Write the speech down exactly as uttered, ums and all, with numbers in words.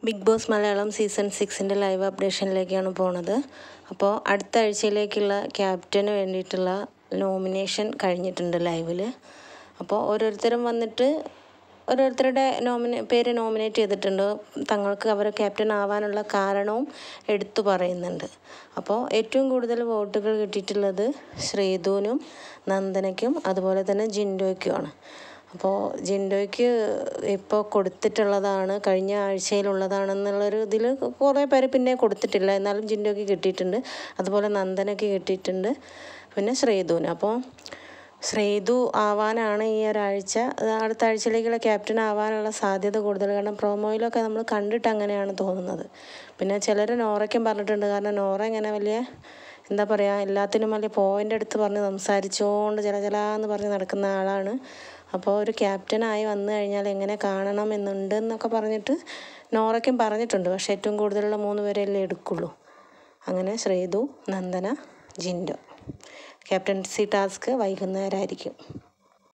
Big Boss Malayalam season സിക്സിൻ്റെ live അപ്ഡേഷനിലേക്കാണ് പോണത്. അപ്പോൾ അടുത്ത ആഴ്ചയിലേക്കുള്ള ക്യാപ്റ്റന് വേണ്ടിയിട്ടുള്ള നോമിനേഷൻ കഴിഞ്ഞിട്ടുണ്ട് ലൈവിൽ. അപ്പോൾ ഓരോരുത്തരും വന്നിട്ട് ഓരോരുത്തരുടെ നോമിനേ പേര് നോമിനേറ്റ് ചെയ്തിട്ടുണ്ട്. തങ്ങൾക്ക് അവർ ക്യാപ്റ്റൻ ആവാനുള്ള കാരണവും എടുത്തു പറയുന്നുണ്ട്. അപ്പോൾ ഏറ്റവും കൂടുതൽ വോട്ടുകൾ കിട്ടിയിട്ടുള്ളത് ശ്രീധുവിനും നന്ദനയ്ക്കും അതുപോലെ തന്നെ ജിൻഡോയ്ക്കുമാണ്. അപ്പോൾ ജിൻഡോയ്ക്ക് ഇപ്പോൾ കൊടുത്തിട്ടുള്ളതാണ്, കഴിഞ്ഞ ആഴ്ചയിലുള്ളതാണെന്നുള്ളൊരു ഇതിൽ കുറേ പേര് പിന്നെ കൊടുത്തിട്ടില്ല, എന്നാലും ജിൻഡോയ്ക്ക് കിട്ടിയിട്ടുണ്ട്. അതുപോലെ നന്ദനയ്ക്ക് കിട്ടിയിട്ടുണ്ട്, പിന്നെ ശ്രീധുവിന്. അപ്പോൾ ശ്രീധു ആവാനാണ് ഈ ഒരാഴ്ച, അടുത്ത ആഴ്ചയിലേക്കുള്ള ക്യാപ്റ്റൻ ആവാനുള്ള സാധ്യത കൂടുതൽ. കാരണം പ്രൊമോയിലൊക്കെ നമ്മൾ കണ്ടിട്ട് അങ്ങനെയാണ് തോന്നുന്നത്. പിന്നെ ചിലർ നോറയ്ക്കും പറഞ്ഞിട്ടുണ്ട്. കാരണം നോറ ഇങ്ങനെ വലിയ എന്താ പറയുക, എല്ലാത്തിനും വലിയ പോയിൻ്റ് എടുത്ത് പറഞ്ഞ് സംസാരിച്ചുകൊണ്ട് ചില ചില എന്ന് പറഞ്ഞ് നടക്കുന്ന ആളാണ്. അപ്പോൾ ഒരു ക്യാപ്റ്റനായി വന്നു കഴിഞ്ഞാൽ എങ്ങനെ കാണണം എന്നുണ്ട് എന്നൊക്കെ പറഞ്ഞിട്ട് നോറയ്ക്കും പറഞ്ഞിട്ടുണ്ട്. പക്ഷേ ഏറ്റവും കൂടുതലുള്ള മൂന്ന് പേരെയല്ലേ എടുക്കുള്ളൂ. അങ്ങനെ ശ്രീധു, നന്ദന, ജിൻഡോ. Captaincy task വൈകുന്നേരമായിരിക്കും.